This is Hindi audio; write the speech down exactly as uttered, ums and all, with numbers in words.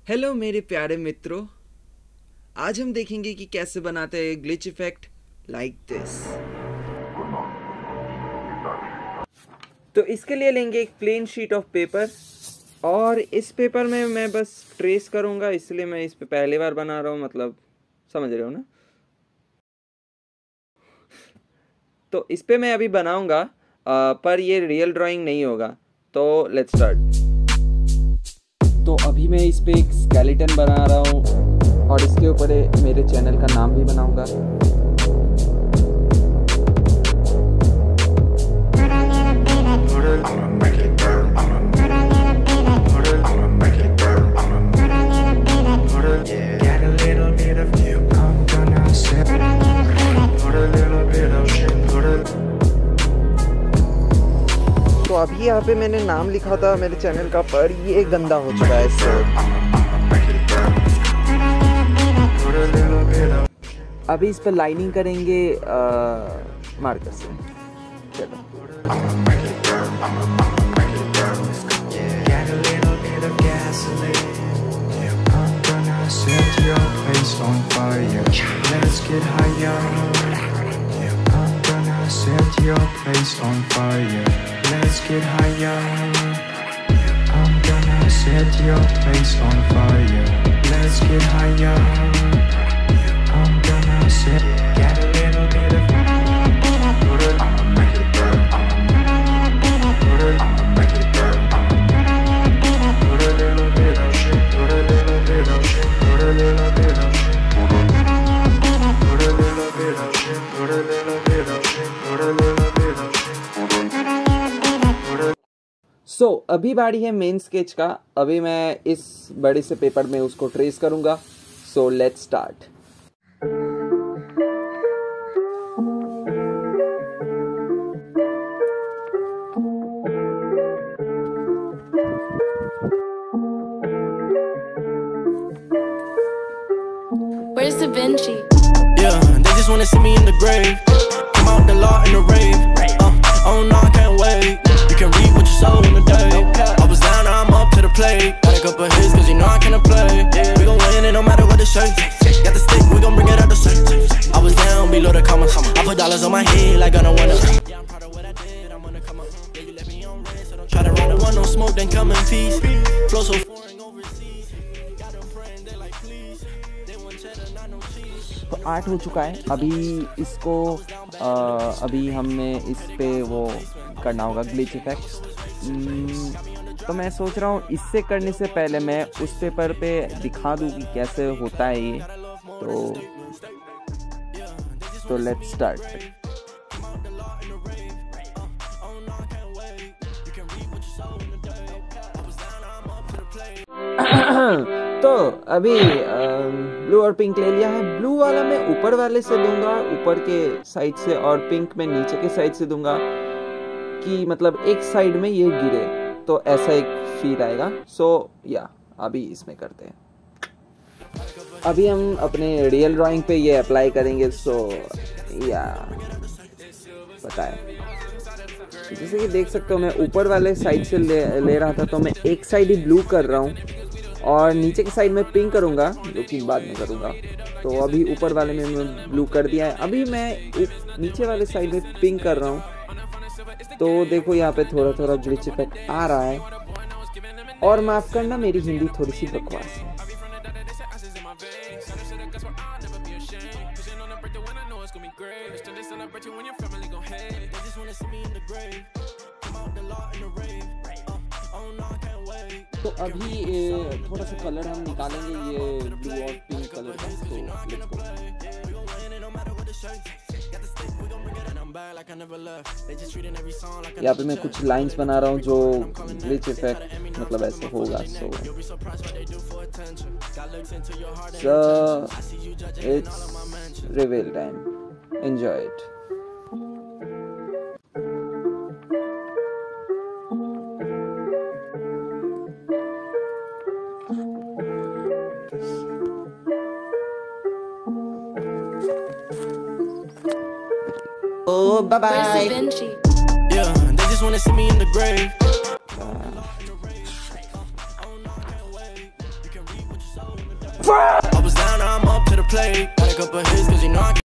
हेलो मेरे प्यारे मित्रों, आज हम देखेंगे कि कैसे बनाते हैं ग्लिच इफेक्ट लाइक दिस। तो इसके लिए लेंगे एक प्लेन शीट ऑफ पेपर और इस पेपर में मैं बस ट्रेस करूंगा, इसलिए मैं इस पे पहली बार बना रहा हूँ, मतलब समझ रहे हो ना। तो इस पे मैं अभी बनाऊंगा पर ये रियल ड्राइंग नहीं होगा। तो लेट्स स्टार्ट। तो अभी मैं इस पे एक स्केलेटन बना रहा हूँ और इसके ऊपर मेरे चैनल का नाम भी बनाऊंगा। तो अभी यहाँ पे मैंने नाम लिखा था मेरे चैनल का, पर ये गंदा हो चुका है इससे। अभी इस पर लाइनिंग करेंगे मार्कर से। चलो set your place on fire. Let's get higher. I'm gonna set your place on fire. Let's get higher. I'm gonna set. Get a little bit of. Put it. I'ma make it burn. Put it. I'ma make it burn. Put a little bit of shit. Put a little bit of shit. Put a little bit of shit. Put a little bit of shit. Put a little bit of shit. So so, अभी बारी है मेन स्केच का। अभी मैं इस बड़े से पेपर में उसको ट्रेस करूंगा। So let's start. Where's Da Vinci? Yeah, they just wanna see me in the grave. Come out the law in the rave. Uh, oh no, I can't wait. You can read what you saw in the day. I was down, now I'm up to the plate. Got a couple hits, cause you know I can't play. We gon' win it no matter what they say. Got the stick, we gon' bring it out the safe. I was down below the commas. I put dollars on my head like I don't wanna. Yeah, I'm proud of what I did, I'm gonna come up. Yeah, you let me on red, so don't try to run. I want no smoke, then come in peace. Flow so foreign overseas. Got them praying, they like please. They want cheddar, not no cheese. तो आर्ट हो चुका है। अभी इसको आ, अभी हमें इस पे वो करना होगा ग्लिच इफेक्ट। तो मैं सोच रहा हूँ इससे करने से पहले मैं उस पेपर पे दिखा दूँ कि कैसे होता है ये। तो तो लेट्स स्टार्ट। तो अभी ब्लू और पिंक ले लिया है। ब्लू वाला मैं ऊपर वाले से दूंगा, ऊपर के साइड से, और पिंक मैं नीचे के साइड से दूंगा कि मतलब एक साइड में ये गिरे, तो ऐसा एक फील आएगा। सो या अभी इसमें करते हैं। अभी हम अपने रियल ड्राइंग पे ये अप्लाई करेंगे। सो या पता है, जैसे कि देख सकते हो मैं ऊपर वाले साइड से ले, ले रहा था, तो मैं एक साइड ही ब्लू कर रहा हूँ और नीचे के साइड में पिंक करूँगा, जो कि बाद में करूँगा। तो अभी ऊपर वाले में मैं ब्लू कर दिया है। अभी मैं नीचे वाले साइड में पिंक कर रहा हूँ। तो देखो यहाँ पे थोड़ा थोड़ा ग्लिच इफेक्ट आ रहा है। और माफ़ करना, मेरी हिंदी थोड़ी सी बकवास है। तो अभी थोड़ा सा कलर हम निकालेंगे, ये ब्लू और पिंक कलर का। तो लेट्स गो। यहाँ पे मैं कुछ लाइंस बना रहा हूँ जो ग्लिच इफेक्ट मतलब ऐसे होगा। So so it's reveal time, enjoy it. Oh, bye bye. Where's Da Vinci? Yeah, they just wanna see me in the grave. I was down, now I'm up to the plate. Got a couple hits, cause you know I